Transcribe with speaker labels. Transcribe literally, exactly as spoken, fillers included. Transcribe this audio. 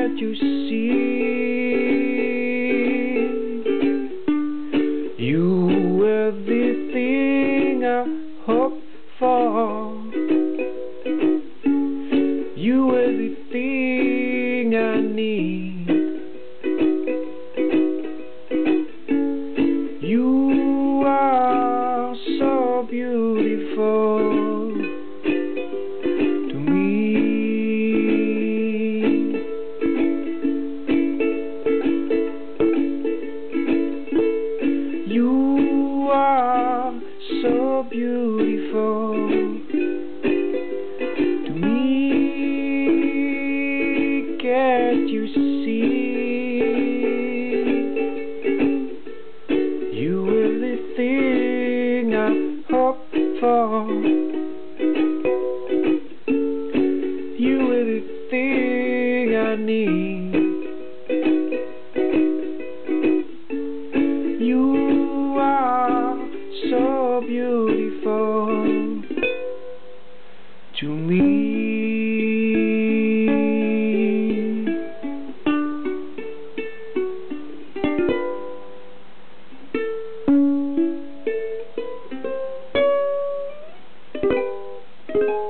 Speaker 1: can't you see? You everything I hope for. You everything I need. You are so beautiful to me. You are so beautiful to me. Can't you see? You everything I hope for. You everything I need. You are so beautiful to me. Thank you.